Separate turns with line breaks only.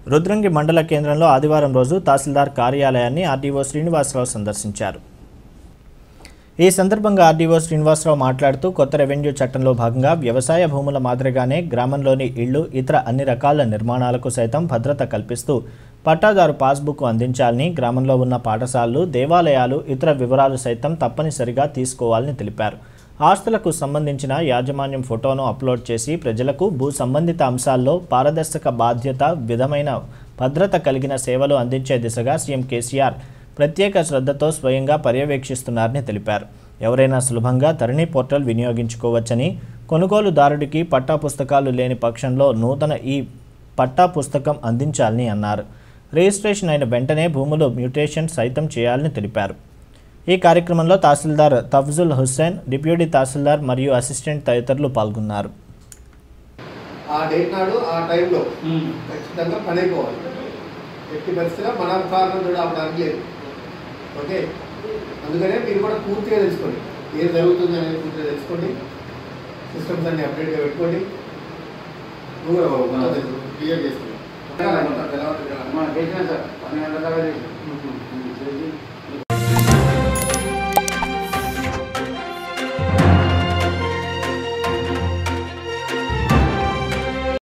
రుద్రంగి మండల కేంద్రంలో ఆదివారం రోజు తహసీల్దార్ కార్యాలయాన్ని ఆర్డీఓ శ్రీనివాసరావు సందర్శించారు. ఈ సందర్భంగా ఆర్డీఓ శ్రీనివాసరావు మాట్లాడుతూ కొత్త రెవెన్యూ చట్టంలో భాగంగా వ్యవసాయ భూముల మాదిరిగానే గ్రామంలోని ఇళ్లు ఇతర అన్ని రకాల నిర్మాణాలకు సైతం భద్రత కల్పిస్తూ పట్టాదారు పాస్బుక్ అందించాలని, గ్రామంలో ఉన్న పాఠశాలలు, దేవాలయాలు ఇతర వివరాలు సైతం తప్పనిసరిగా తీసుకోవాలని తెలిపారు. ఆస్తులకు సంబంధించిన యాజమాన్యం ఫోటోను అప్లోడ్ చేసి ప్రజలకు భూ సంబంధిత అంశాల్లో పారదర్శక బాధ్యత విధమైన భద్రత కలిగిన సేవలు అందించే దిశగా సీఎం కేసీఆర్ ప్రత్యేక శ్రద్ధతో స్వయంగా పర్యవేక్షిస్తున్నారని తెలిపారు. ఎవరైనా సులభంగా ధరణి పోర్టల్ వినియోగించుకోవచ్చని, కొనుగోలుదారుడికి పట్టా పుస్తకాలు లేని పక్షంలో నూతన ఈ పట్టా పుస్తకం అందించాలని అన్నారు. రిజిస్ట్రేషన్ అయిన వెంటనే భూములు మ్యూటేషన్ సైతం చేయాలని తెలిపారు. ఈ కార్యక్రమంలో తహసీల్దార్ తఫ్జుల్ హుస్సేన్, డిప్యూటీ తహసీల్దార్ మరియు అసిస్టెంట్ తదితరులు పాల్గొన్నారు.
ఆ డేట్ నాడు ఆ టైంలో ఖచ్చితంగా పని అయిపోవాలి. ఎట్టి పరిస్థితిలో మన కారణం కూడా అవడానికి లేదు. ఓకే, అందుకనే మీరు కూడా పూర్తిగా తెలుసుకోండి, ఏం జరుగుతుంది అనేది పూర్తిగా తెలుసుకోండి. సిస్టమ్స్ అన్ని అప్డేట్గా పెట్టుకోండి. నువ్వు కూడా క్లియర్ చేసుకోండి.